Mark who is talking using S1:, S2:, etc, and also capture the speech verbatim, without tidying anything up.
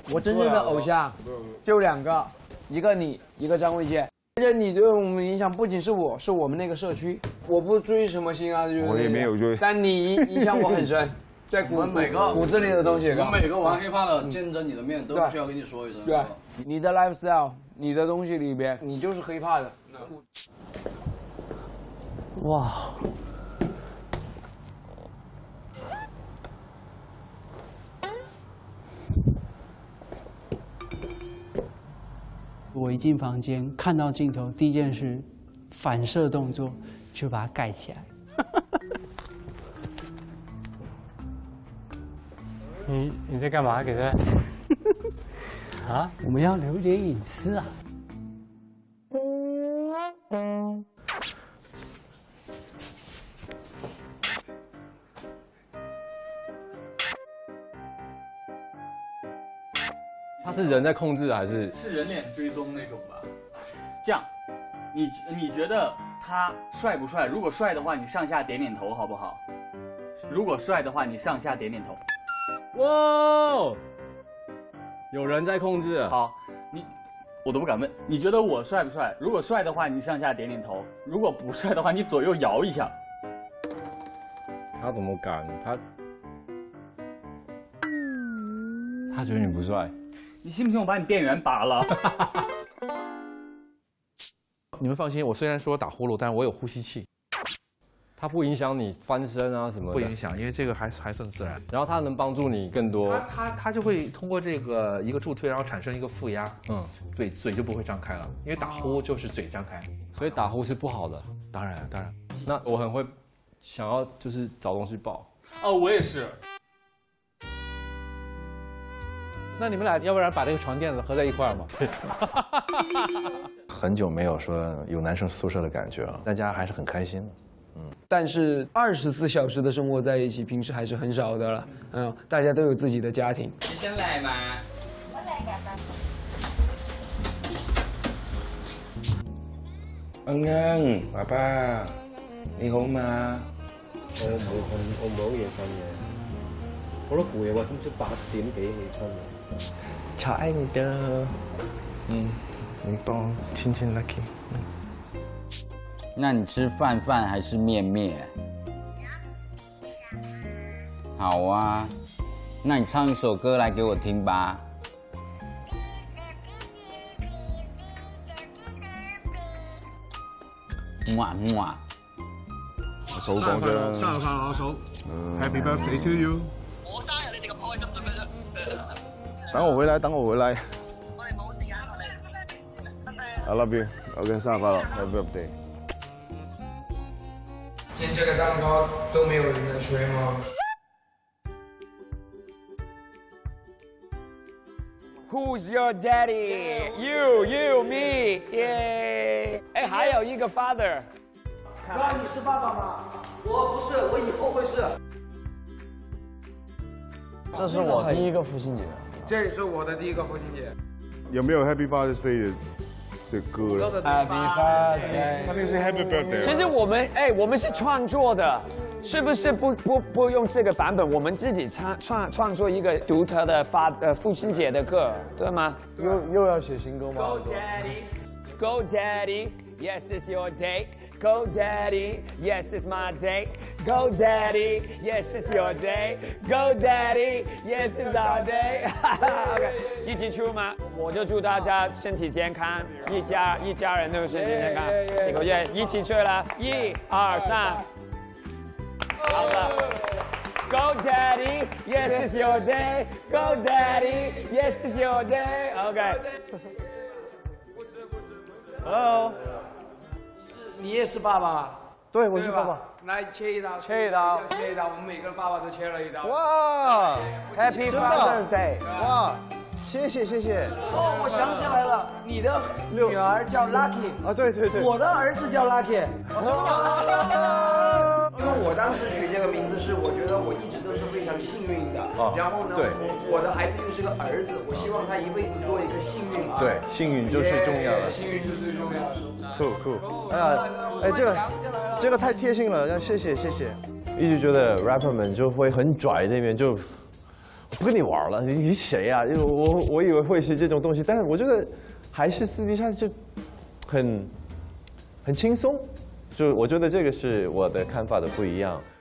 S1: 我真正的偶像就两个，一个你，一个张卫健。而且你对我们影响不仅是我，是我们那个社区。我不追什么星啊，就是
S2: 我也没有追，
S1: 但你影响我很深，在骨
S3: 每个
S1: 骨子里的东西。
S3: 我们每个玩 hiphop 的见证你的面，都需要跟你说一声。
S1: 对，你的 lifestyle， 你的东西里边，你就是 hiphop 的。
S4: 哇！我一进房间看到镜头，第一件事，反射动作就把它盖起来。
S5: 你你在干嘛？给他？啊？
S4: 我们要留点隐私啊。
S2: 他是人在控制还是？
S6: 是人脸追踪那种吧？这样，你你觉得他帅不帅？如果帅的话，你上下点点头好不好？如果帅的话，你上下点点头。
S2: 哇，有人在控制。
S6: 好，你我都不敢问，你觉得我帅不帅？如果帅的话，你上下点点头；如果不帅的话，你左右摇一下。
S2: 他怎么敢？他他觉得你不帅。
S6: 你信不信我把你电源拔了？
S7: 你们放心，我虽然说打呼噜，但是我有呼吸器，
S2: 它不影响你翻身啊什么的。
S7: 不影响，因为这个还还算自然。
S2: 然后它能帮助你更多。
S7: 它它它就会通过这个一个助推，然后产生一个负压，嗯，对，嘴就不会张开了，因为打呼就是嘴张开，
S2: 所以打呼是不好的。
S7: 当然当然。
S2: 那我很会想要就是找东西抱。
S6: 哦，我也是。
S7: 那你们俩要不然把这个床垫子合在一块儿嘛？
S8: 很久没有说有男生宿舍的感觉了，大家还是很开心的。嗯，
S1: 但是二十四小时的生活在一起，平时还是很少的了。嗯，大家都有自己的家庭。
S6: 你先来嘛。
S9: 我来噶。
S10: 恩恩，爸爸，你好嘛？
S11: 我冇瞓，我冇嘢瞓嘅，我都攰啊！我今朝八點幾起身嘅。
S10: 超爱你的，嗯，你帮我亲亲 Lucky。
S12: 那你吃饭饭还是面面？好啊，那你唱一首歌来给我听吧。么么。
S2: 嫂講啫。
S13: 生日快樂，阿嫂 ！Happy birthday to you！
S14: 我生日你哋咁開心做咩啫？
S8: 等我回來，等我回來。
S14: 我哋冇時間，我哋。
S8: I love you。OK， 生日快樂 ，Happy birthday。
S1: 今天这个蛋糕都没有人在吹吗 ？Who's your daddy? You, you, me. Yeah. 哎，还有一个 father。
S3: 哥，你是爸爸吗？我不是，我以后会是。
S1: 这是我第一个父亲节，这也是我的第一个父亲节。
S8: 有没有 Happy Father's Day 的歌
S1: ？Happy Father's，
S8: 他那个是 Happy Birthday。
S1: 其实我们哎，我们是创作的，是不是不不不用这个版本，我们自己创创创作一个独特的发呃父亲节的歌，对吗？
S3: 又又要写新歌吗
S1: ？Go Daddy, Go Daddy, yes it's your day. Go Daddy, yes it's my day. Go Daddy, yes it's your day. Go Daddy, yes it's our day. OK， 一起出吗？我就祝大家身体健康，一家一家人都身体健康。几个月一起吹了，一二三，好了。Go Daddy, yes it's your day. Go Daddy, yes it's your day. OK。Hello。你也是爸爸？
S3: 对，我是爸爸。
S1: 来切一刀，
S3: 切一刀，
S1: 切一刀。我们每个爸爸都切了一刀。
S3: 哇
S1: ！Happy Father's Day！
S3: 哇，谢谢谢谢。
S1: 哦，我想起来了，你的女儿叫 Lucky
S3: 啊，对对对。
S1: 我的儿子叫 Lucky。
S3: 真的吗？
S1: 因为我当时取这个名字是，我觉得我一直都是非常幸运的。
S8: 哦、
S1: 然后呢，
S8: 对，
S1: 我的孩子又是个儿子，我希望他一辈子做一个幸运儿。
S8: 对，幸运就是重要的。
S1: 幸运是最重要的。
S8: 酷酷。哎呀，哎，这个这个太贴心了，要谢谢谢谢。一直觉得 rapper 们就会很拽那边就。
S9: 不跟你玩了，你你谁啊？因为我我以为会是这种东西，但是我觉得还是私底下就很很轻松，就我觉得这个是我的看法的不一样。